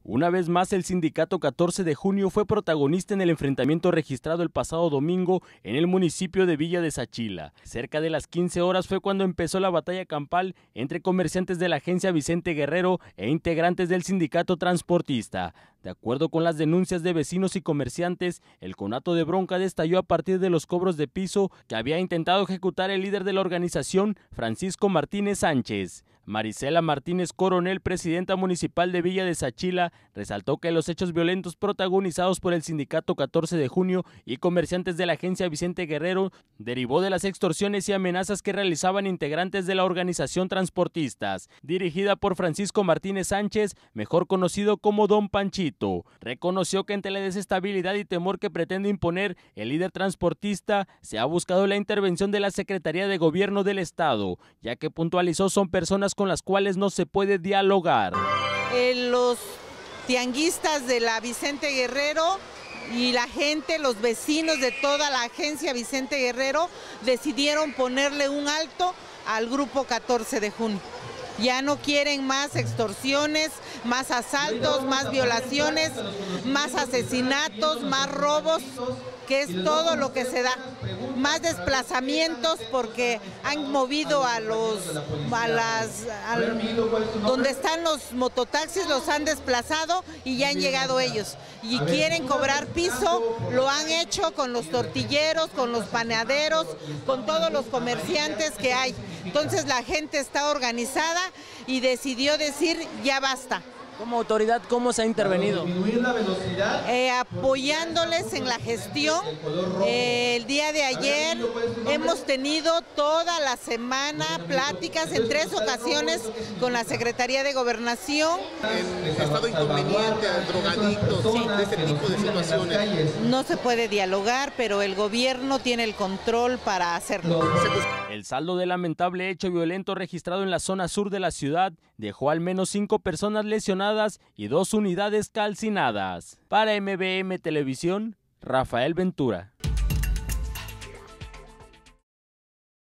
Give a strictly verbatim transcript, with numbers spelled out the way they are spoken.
Una vez más, el sindicato catorce de junio fue protagonista en el enfrentamiento registrado el pasado domingo en el municipio de Villa de Sachila. Cerca de las quince horas fue cuando empezó la batalla campal entre comerciantes de la agencia Vicente Guerrero e integrantes del sindicato transportista. De acuerdo con las denuncias de vecinos y comerciantes, el conato de bronca estalló a partir de los cobros de piso que había intentado ejecutar el líder de la organización, Francisco Martínez Sánchez. Marisela Martínez Coronel, presidenta municipal de Villa de Sachila, resaltó que los hechos violentos protagonizados por el sindicato catorce de junio y comerciantes de la agencia Vicente Guerrero derivó de las extorsiones y amenazas que realizaban integrantes de la organización transportistas, dirigida por Francisco Martínez Sánchez, mejor conocido como Don Panchito. Reconoció que ante la desestabilidad y temor que pretende imponer el líder transportista, se ha buscado la intervención de la Secretaría de Gobierno del Estado, ya que puntualizó son personas con las cuales no se puede dialogar. Eh, los tianguistas de la Vicente Guerrero y la gente, los vecinos de toda la agencia Vicente Guerrero decidieron ponerle un alto al grupo catorce de junio. Ya no quieren más extorsiones, más asaltos, más violaciones, más asesinatos, más robos, que es todo lo que se da. Más desplazamientos porque han movido a los, a las, al, donde están los mototaxis, los han desplazado y ya han llegado ellos. Y quieren cobrar piso, lo han hecho con los tortilleros, con los panaderos, con todos los comerciantes que hay. Entonces la gente está organizada y decidió decir ya basta. Como autoridad, ¿cómo se ha intervenido? Eh, apoyándoles en la gestión. Eh, el día de ayer hemos tenido toda la semana pláticas en tres ocasiones con la Secretaría de Gobernación. En estado inconveniente, drogadictos, sí, de este tipo de situaciones. No se puede dialogar, pero el gobierno tiene el control para hacerlo. El saldo del lamentable hecho violento registrado en la zona sur de la ciudad dejó al menos cinco personas lesionadas y dos unidades calcinadas. Para M B M Televisión, Rafael Ventura.